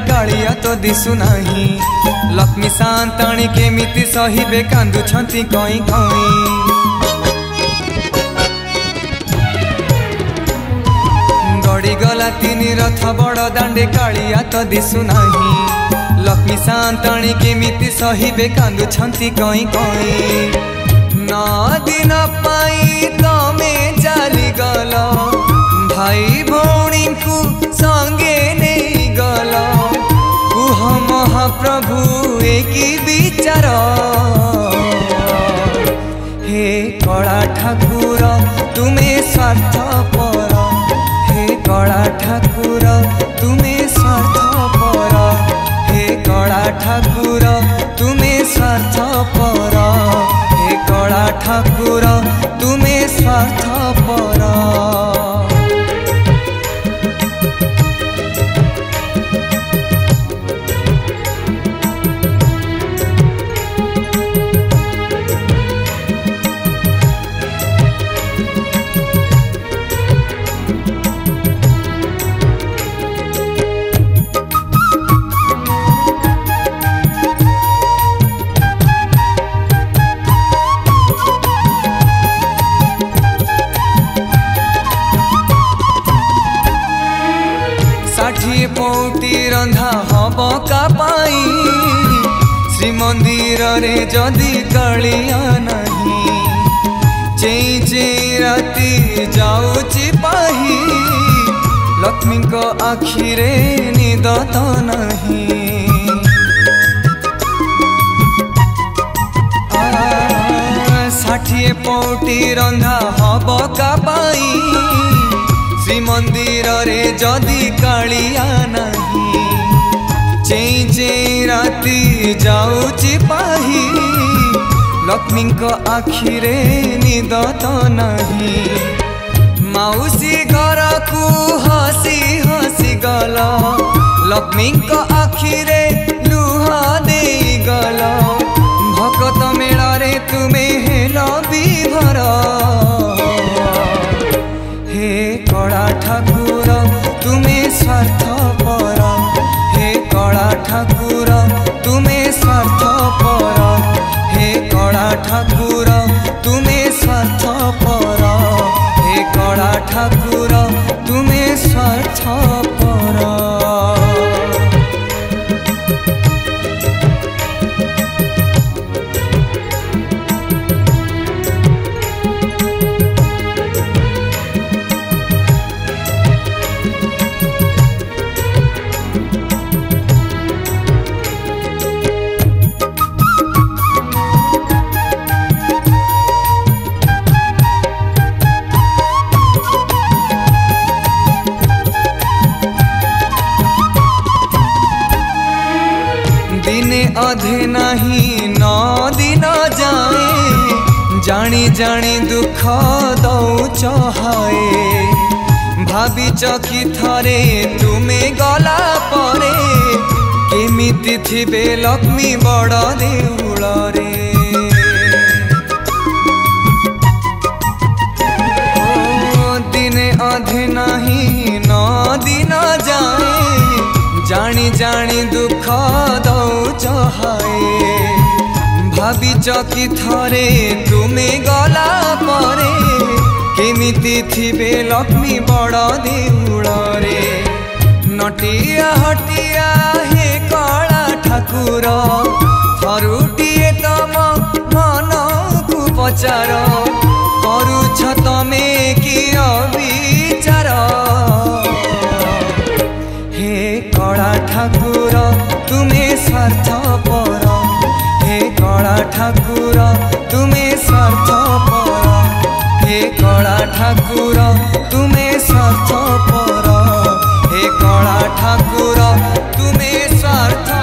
कालिया तो दिशु नाही। लक्ष्मी सांताणी केमिति सहिबे कांदुछंती कई कई। गड़ी गला तीन रथ बड़ दांडे कालिया तो दिशु नाही। लक्ष्मी सांताणी केमिति सहिबे कांदुछंती कई कई। 9 दिन पाई तमे चली गल भाई भौणी को संगे नहीं गल। कुह महाप्रभु एक विचार हे कला ठाकुर तुम्हें स्वार्थपर। हे कला ठाकुर तुम्हें स्वार्थपर। हे कला ठाकुर तुम्हें स्वार्थपर। हे कला ठाकुर तुम्हें स्वार्थपर। पौटी रंधा हब का पाई श्रीमंदिर रे जदि कालिया नहीं। चेई चेई राती जाऊची पाही लक्ष्मी को आखिरे निद तो नहीं। 60 पौटी रंधा हब का पाई श्रीमंदिर रे जदि कालिया नहीं। चेई चेई राती जाऊची पाही लक्ष्मी को आखिरे निद तो नहीं। माउसी घर को हसी हसी गल लक्ष्मी को आखिरे लुह दे गल। भगत मेला रे तुम्हें हेल विभर। हे कला ठाकुर तुम्हें स्वार्थपर। हे कला ठाकुर तुम्हें स्वार्थपर। हे कला ठाकुर तुम्हें स्वार्थपर। हे कला ठाकुर तुम्हें स्वार्थपर। दिने अधे नहीं 9 दिन जाए जानी जानी दुख दौच हाए। भाविच कि थरे तुम्हें गला परे केमिति थिबे लक्ष्मी बड़ देउल रे। दिने अधे नहीं 9 दिन जाए जानी जानी दुख दौच हाए। भाविच कि थरे तुम्हें गला परे केमिति थिबे लक्ष्मी बड़ देउल रे। नटिया हटिया हे कला ठाकुर थरुटिए तम मन को पचार। करुछ तमे कि विचार। हे कला ठाकुर तुम्हें स्वार्थपर। हे कला ठाकुर तुम्हें स्वार्थपर। हे कला ठाकुर तुम्हें स्वार्थपर। हे कला ठाकुर तुम्हें स्वार्थ